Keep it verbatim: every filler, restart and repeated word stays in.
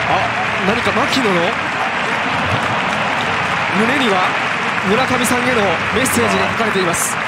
あ、何か牧野の胸には村上さんへのメッセージが書かれています。